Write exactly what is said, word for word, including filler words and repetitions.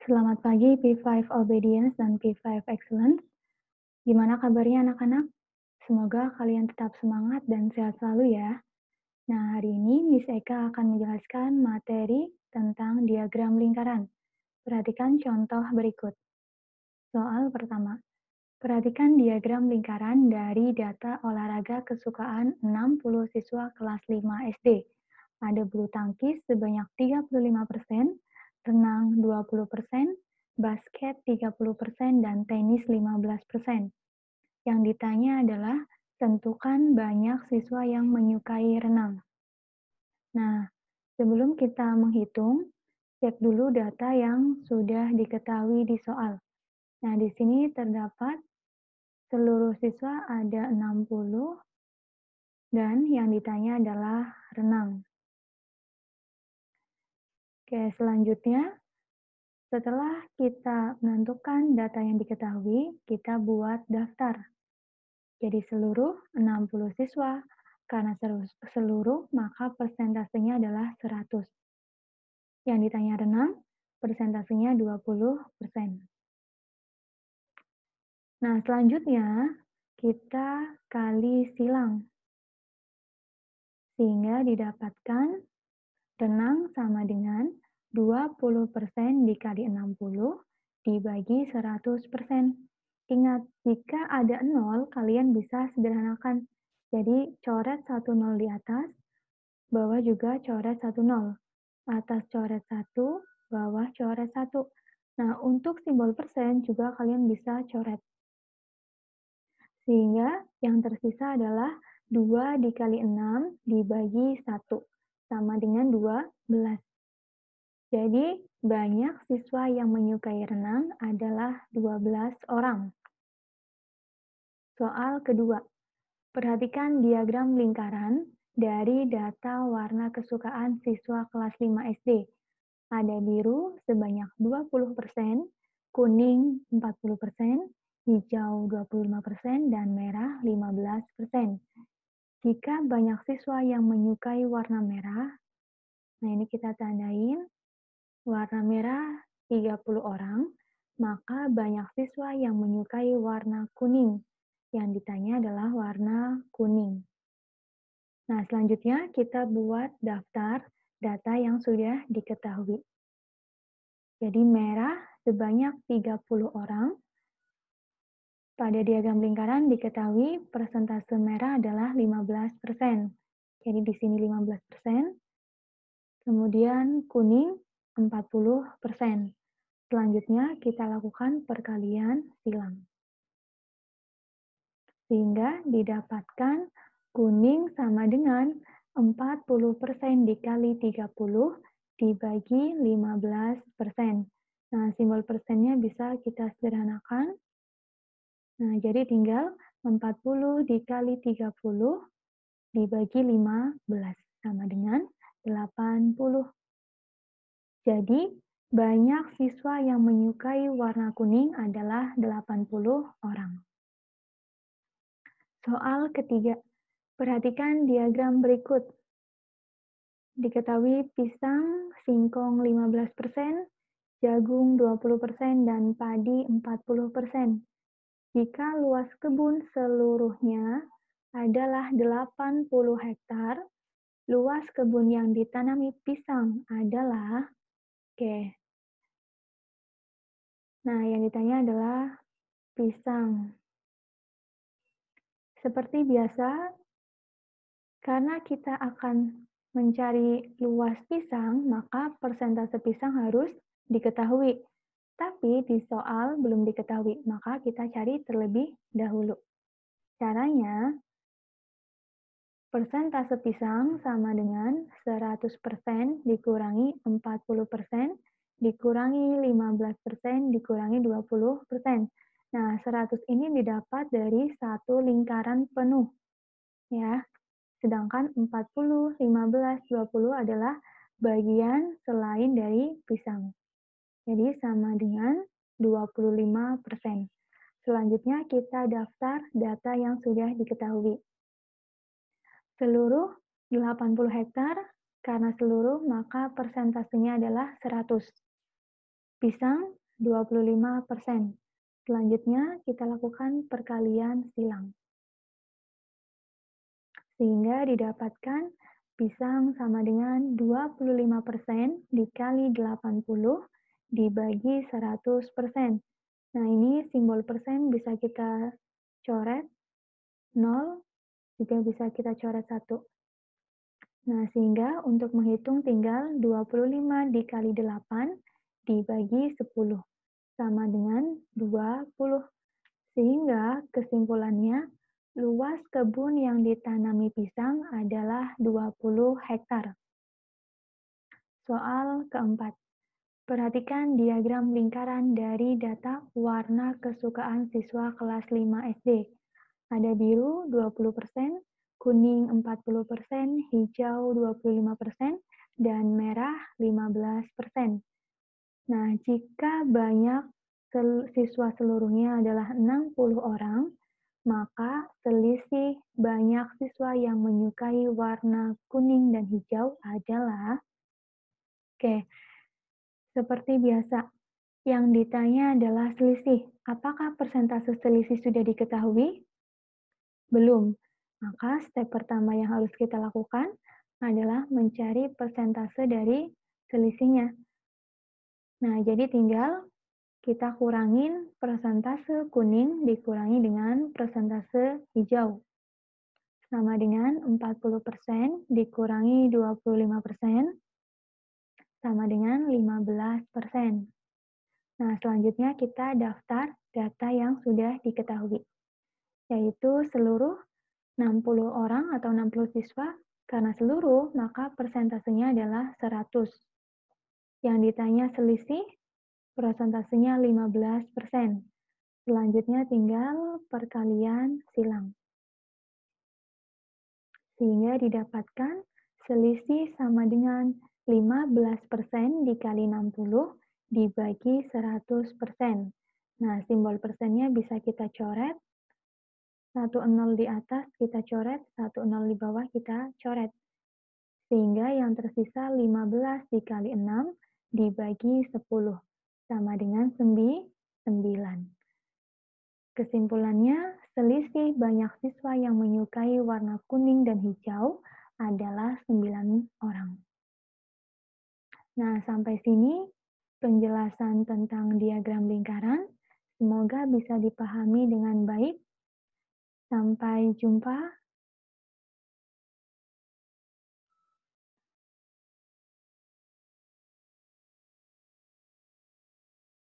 Selamat pagi P lima Obedience dan P lima Excellence. Gimana kabarnya anak-anak? Semoga kalian tetap semangat dan sehat selalu ya. Nah, hari ini Miss Eka akan menjelaskan materi tentang diagram lingkaran. Perhatikan contoh berikut. Soal pertama. Perhatikan diagram lingkaran dari data olahraga kesukaan enam puluh siswa kelas lima S D. Ada bulu tangkis sebanyak tiga puluh lima persen, renang dua puluh persen, basket tiga puluh persen, dan tenis lima belas persen. Yang ditanya adalah tentukan banyak siswa yang menyukai renang. Nah, sebelum kita menghitung, cek dulu data yang sudah diketahui di soal. Nah, di sini terdapat seluruh siswa ada enam puluh dan yang ditanya adalah renang. Oke, selanjutnya setelah kita menentukan data yang diketahui, kita buat daftar. Jadi seluruh enam puluh siswa, karena seluruh maka persentasenya adalah seratus. Yang ditanya renang, persentasenya dua puluh persen. Nah, selanjutnya kita kali silang. Sehingga didapatkan renang sama dengan dua puluh persen dikali enam puluh dibagi seratus persen. Ingat, jika ada nol, kalian bisa sederhanakan. Jadi, coret satu nol di atas, bawah juga coret satu nol. Atas coret satu, bawah coret satu. Nah, untuk simbol persen juga kalian bisa coret. Sehingga yang tersisa adalah dua dikali enam dibagi satu, sama dengan dua belas. Jadi, banyak siswa yang menyukai renang adalah dua belas orang. Soal kedua, perhatikan diagram lingkaran dari data warna kesukaan siswa kelas lima S D. Ada biru sebanyak dua puluh persen, kuning empat puluh persen, hijau dua puluh lima persen, dan merah lima belas persen. Jika banyak siswa yang menyukai warna merah, nah ini kita tandain, warna merah tiga puluh orang, maka banyak siswa yang menyukai warna kuning. Yang ditanya adalah warna kuning. Nah, selanjutnya kita buat daftar data yang sudah diketahui. Jadi merah sebanyak tiga puluh orang. Pada diagram lingkaran diketahui persentase merah adalah lima belas persen. Jadi di sini lima belas persen. Kemudian kuning empat puluh persen. Selanjutnya kita lakukan perkalian silang. Sehingga didapatkan kuning sama dengan empat puluh persen dikali tiga puluh dibagi lima belas persen. Nah, simbol persennya bisa kita sederhanakan. Nah, jadi tinggal empat puluh dikali tiga puluh dibagi lima belas, sama dengan delapan puluh. Jadi, banyak siswa yang menyukai warna kuning adalah delapan puluh orang. Soal ketiga, perhatikan diagram berikut. Diketahui pisang, singkong lima belas persen, jagung dua puluh persen, dan padi empat puluh persen. Jika luas kebun seluruhnya adalah delapan puluh hektar, luas kebun yang ditanami pisang adalah, oke. Nah, yang ditanya adalah pisang. Seperti biasa, karena kita akan mencari luas pisang, maka persentase pisang harus diketahui. Tapi di soal belum diketahui, maka kita cari terlebih dahulu. Caranya, persentase pisang sama dengan seratus persen dikurangi empat puluh persen, dikurangi lima belas persen, dikurangi dua puluh persen. Nah, seratus ini didapat dari satu lingkaran penuh. Ya, sedangkan empat puluh, lima belas, dua puluh adalah bagian selain dari pisang. Jadi sama dengan dua puluh lima persen. Selanjutnya kita daftar data yang sudah diketahui. Seluruh delapan puluh hektar, karena seluruh maka persentasenya adalah seratus. Pisang dua puluh lima persen. Selanjutnya kita lakukan perkalian silang. Sehingga didapatkan pisang sama dengan dua puluh lima persen dikali delapan puluh dibagi seratus persen. Nah, ini simbol persen bisa kita coret, nol juga bisa kita coret satu. Nah, sehingga untuk menghitung tinggal dua puluh lima dikali delapan dibagi sepuluh, sama dengan dua puluh. Sehingga kesimpulannya, luas kebun yang ditanami pisang adalah dua puluh hektar. Soal keempat. Perhatikan diagram lingkaran dari data warna kesukaan siswa kelas lima S D. Ada biru dua puluh persen, kuning empat puluh persen, hijau dua puluh lima persen, dan merah lima belas persen. Nah, jika banyak sel siswa seluruhnya adalah enam puluh orang, maka selisih banyak siswa yang menyukai warna kuning dan hijau adalah, oke, seperti biasa, yang ditanya adalah selisih. Apakah persentase selisih sudah diketahui? Belum. Maka step pertama yang harus kita lakukan adalah mencari persentase dari selisihnya. Nah, jadi tinggal kita kurangin persentase kuning dikurangi dengan persentase hijau. Sama dengan empat puluh persen dikurangi dua puluh lima persen, sama dengan lima belas persen. Nah, selanjutnya kita daftar data yang sudah diketahui, yaitu seluruh enam puluh orang atau enam puluh siswa. Karena seluruh, maka persentasenya adalah seratus. Yang ditanya selisih, persentasenya lima belas persen. Selanjutnya tinggal perkalian silang. Sehingga didapatkan selisih sama dengan lima belas persen dikali enam puluh dibagi seratus persen. Nah, simbol persennya bisa kita coret. satu nol di atas kita coret, satu nol di bawah kita coret. Sehingga yang tersisa lima belas dikali enam dibagi sepuluh, sama dengan sembilan. Kesimpulannya, selisih banyak siswa yang menyukai warna kuning dan hijau adalah sembilan orang. Nah, sampai sini penjelasan tentang diagram lingkaran. Semoga bisa dipahami dengan baik. Sampai jumpa